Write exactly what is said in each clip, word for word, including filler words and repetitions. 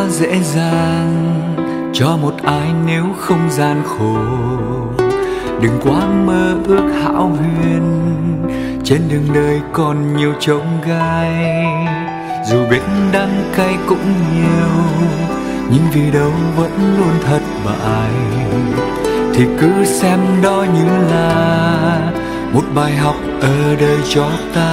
dễ dàng cho một ai nếu không gian khổ. Đừng quá mơ ước hão huyền, trên đường đời còn nhiều chông gai. Dù biết đắng cay cũng nhiều, nhưng vì đâu vẫn luôn thất bại. Thì cứ xem đó như là một bài học ở đời cho ta.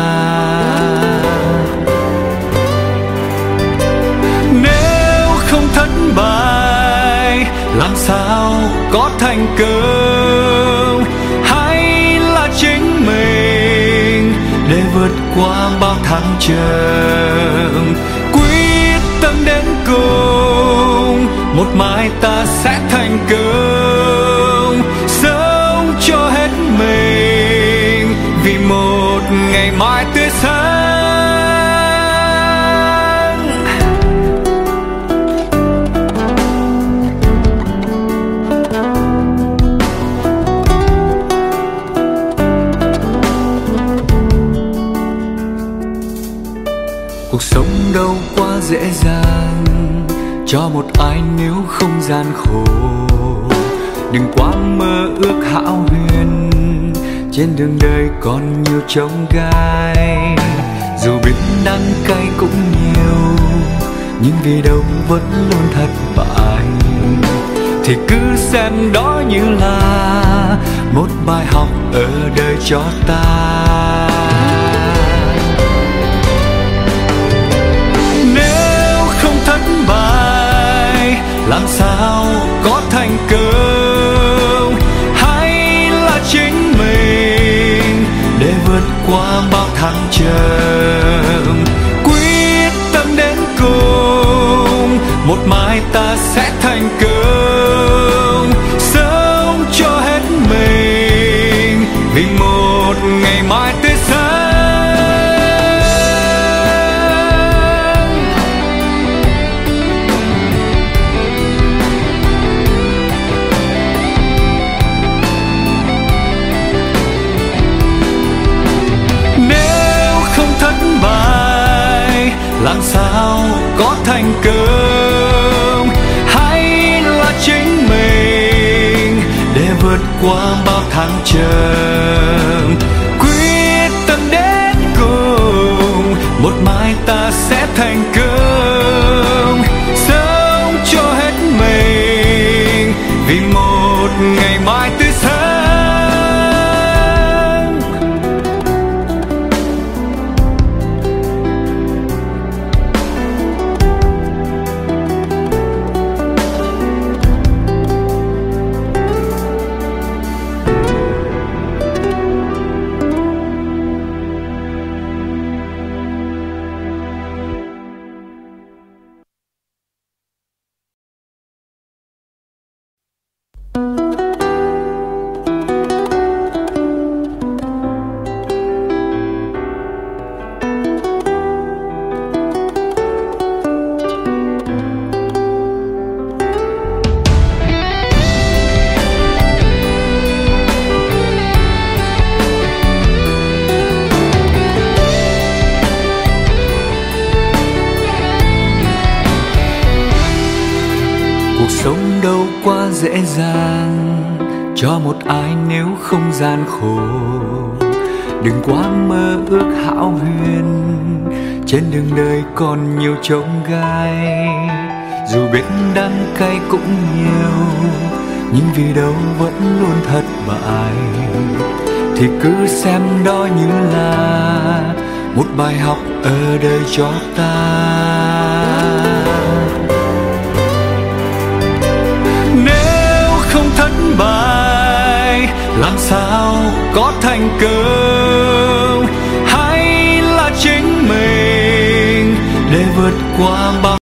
Nếu không thất bại, làm sao có thành công? Hãy là chính mình để vượt qua bao tháng chờ. Quyết tâm đến cùng, một mai ta sẽ thành công. Sống cho hết mình vì một ngày mai tươi sáng. Cuộc sống đâu quá dễ dàng cho một ai nếu không gian khổ. Đừng quá mơ ước hão huyền, trên đường đời còn nhiều chông gai. Dù biết đắng cay cũng nhiều, nhưng vì đâu vẫn luôn thất bại. Thì cứ xem đó như là một bài học ở đời cho ta. Làm sao có thành công? Hãy là chính mình để vượt qua bao tháng chờ. Quyết tâm đến cùng, một mai ta sẽ thành công. Sống cho hết mình vì một ngày mai tươi sáng. Làm sao có thành công? Hãy là chính mình để vượt qua bao tháng chờ. Quyết tâm đến cùng, một mai ta sẽ thành công. Sống cho hết mình vì một ngày mai tươi sáng. Sống đâu quá dễ dàng cho một ai nếu không gian khổ. Đừng quá mơ ước hão huyền, trên đường đời còn nhiều chông gai. Dù biết đắng cay cũng nhiều, nhưng vì đâu vẫn luôn thất bại. Thì cứ xem đó như là một bài học ở đời cho ta. Bài, làm sao có thành công? Hãy là chính mình để vượt qua bao